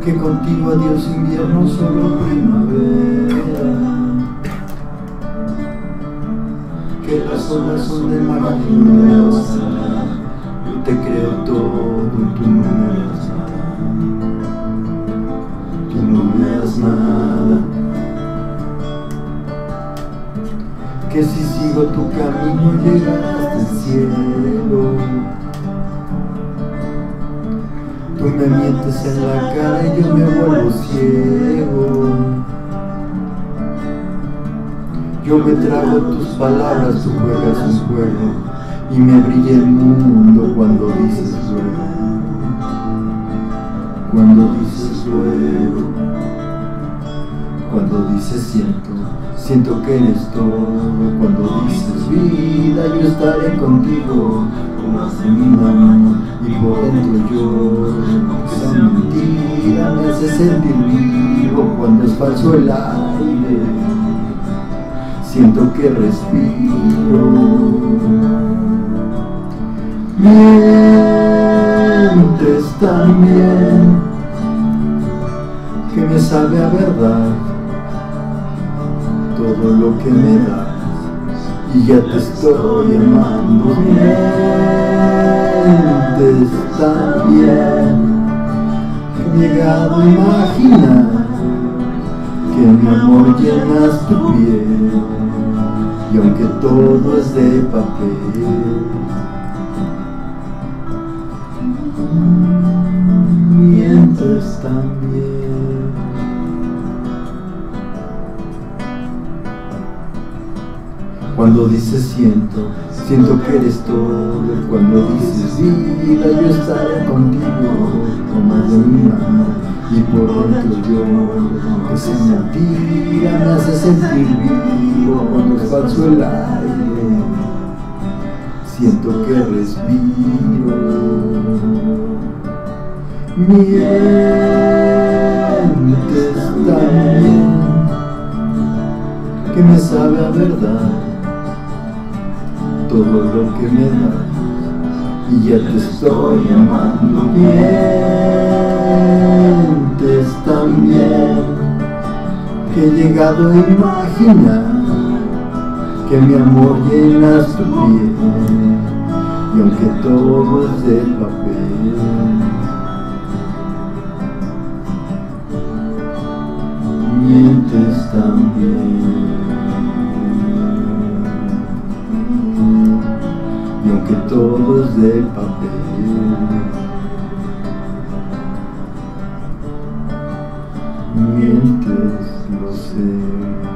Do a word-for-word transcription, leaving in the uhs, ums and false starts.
que contigo adiós invierno, solo primavera, que las olas son de mar y no me das nada. Yo te creo todo y tú no me das nada, tú no me das nada. Que si sigo tu camino llegarás al cielo. Tú me mientes en la cara y yo me vuelvo ciego. Yo me trago tus palabras, tú juegas un juego y me brilla el mundo cuando dices luego. Cuando dices luego, cuando dices siento, siento que eres todo. Cuando dices vida, yo estaré contigo. Tomas de mi mano y por dentro lloro. Esa mentira me hace sentir vivo. Cuando es falso el aire, siento que respiro. Mientes tan bien que me sabe a verdad todo lo que me das, y ya te estoy amando. Mientes tan bien que he llegado a imaginar que mi amor llenas tu piel, y aunque todo es de papel, mientes tan bien. Cuando dices siento, siento que eres todo. Cuando dices vida, yo estaré contigo. Tomas de mi mano y por dentro lloro. Esa mentira me hace sentir vivo. Cuando es falso el aire, siento que respiro. Mientes tan bien que me sabe a verdad todo lo que me das, y ya te estoy amando. Mientes tan bien que he llegado a imaginar que mi amor llenas tu piel, y aunque todo es de papel, mientes tan bien. Y aunque todo es de papel, mientes, lo sé.